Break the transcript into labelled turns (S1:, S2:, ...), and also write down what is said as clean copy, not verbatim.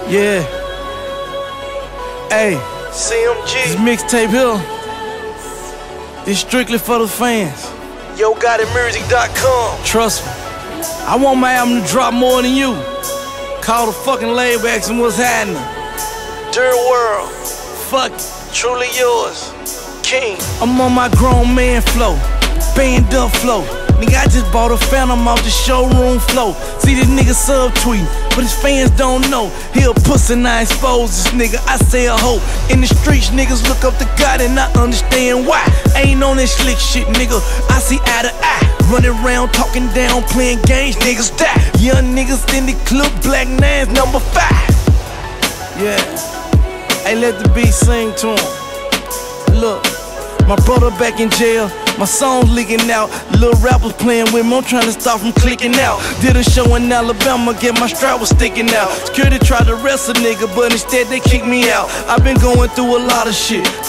S1: Yeah. Hey,
S2: CMG.
S1: this mixtape here is strictly for the fans.
S2: YoGotItMusic.com.
S1: Trust me, I want my album to drop more than you. Call the fucking label, ask them what's happening.
S2: Dirt World.
S1: Fuck it.
S2: Truly yours. King.
S1: I'm on my grown man flow, band up flow. Nigga, I just bought a Phantom off the showroom flow. See this nigga subtweeting, but his fans don't know. He a pussy and I expose this nigga, I say a hoe. In the streets, niggas look up to God and I understand why. Ain't on that slick shit, nigga, I see eye to eye. Running around, talking down, playing games, niggas die. Young niggas in the club, Black Nines number 5. Yeah, hey, let the beat sing to him. Look, my brother back in jail, my songs leaking out. Little rappers playing with me, I'm trying to stop from clicking out. Did a show in Alabama, get my strap was sticking out. Security tried to arrest a nigga, but instead they kicked me out. I've been going through a lot of shit,